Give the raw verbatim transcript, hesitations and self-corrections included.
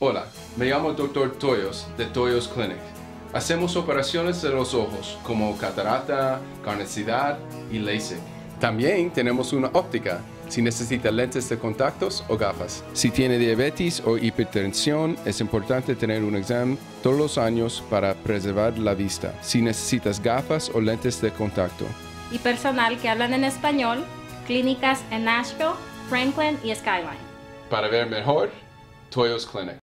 Hola, me llamo doctor Toyos de Toyos Clinic. Hacemos operaciones de los ojos como catarata, carnicidad y LASIK. También tenemos una óptica si necesita lentes de contactos o gafas. Si tiene diabetes o hipertensión, es importante tener un examen todos los años para preservar la vista. Si necesitas gafas o lentes de contacto. Y personal que hablan en español, clínicas en Nashville, Franklin y Skyline. Para ver mejor, Toyos Clinic.